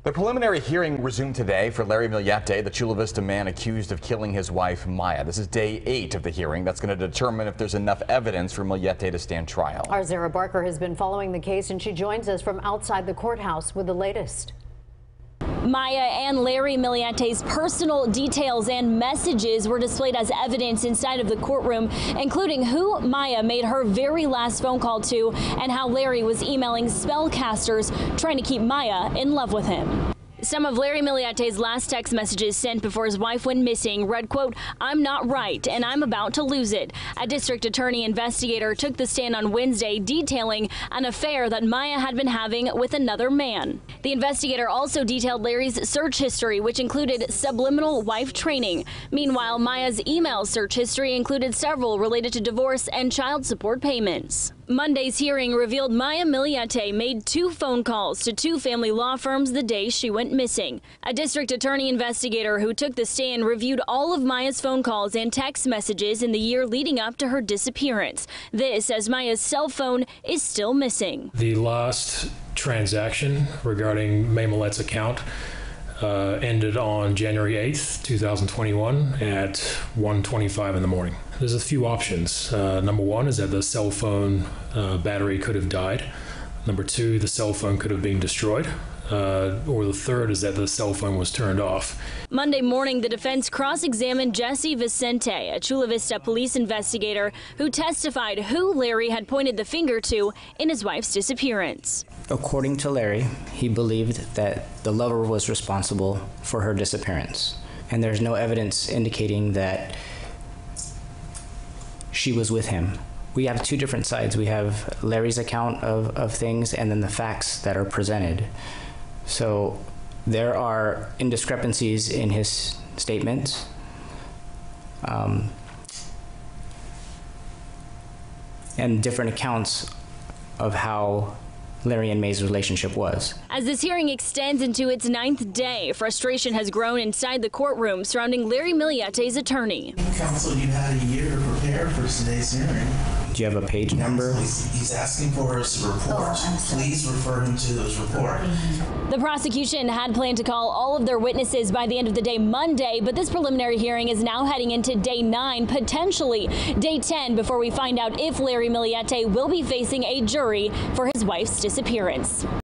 The preliminary hearing resumed today for Larry Millete, the Chula Vista man accused of killing his wife, Maya. This is day 8 of the hearing. That's going to determine if there's enough evidence for Millete to stand trial. Our Zara Barker has been following the case, and she joins us from outside the courthouse with the latest. Maya and Larry Millete's personal details and messages were displayed as evidence inside of the courtroom, including who Maya made her very last phone call to and how Larry was emailing spellcasters trying to keep Maya in love with him. Some of Larry Millete's last text messages sent before his wife went missing read, quote, "I'm not right and I'm about to lose it." A district attorney investigator took the stand on Wednesday detailing an affair that Maya had been having with another man. The investigator also detailed Larry's search history, which included subliminal wife training. Meanwhile, Maya's email search history included several related to divorce and child support payments. Monday's hearing revealed Maya Millete made 2 phone calls to 2 family law firms the day she went missing. A district attorney investigator who took the stand reviewed all of Maya's phone calls and text messages in the year leading up to her disappearance. This as Maya's cell phone is still missing. The last transaction regarding May Millete's account ended on January 8th, 2021 at 1:25 in the morning. There's a few options. Number one is that the cell phone battery could have died. Number 2, the cell phone could have been destroyed. Or the third is that the cell phone was turned off. Monday morning, the defense cross-examined Jesse Vicente, a Chula Vista police investigator who testified who Larry had pointed the finger to in his wife's disappearance. According to Larry, he believed that the lover was responsible for her disappearance, and there's no evidence indicating that she was with him. We have 2 different sides. We have Larry's account of things and then the facts that are presented. So there are indiscrepancies in his statements. And different accounts of how Larry and May's relationship was. As this hearing extends into its 9th day, frustration has grown inside the courtroom surrounding Larry Millete's attorney. Counsel, you had a year to prepare for today's hearing. Do you have a page number? He's asking for his report. Please refer him to his report. The prosecution had planned to call all of their witnesses by the end of the day Monday, but this preliminary hearing is now heading into day 9, potentially day 10, before we find out if Larry Millete will be facing a jury for his wife's disappearance.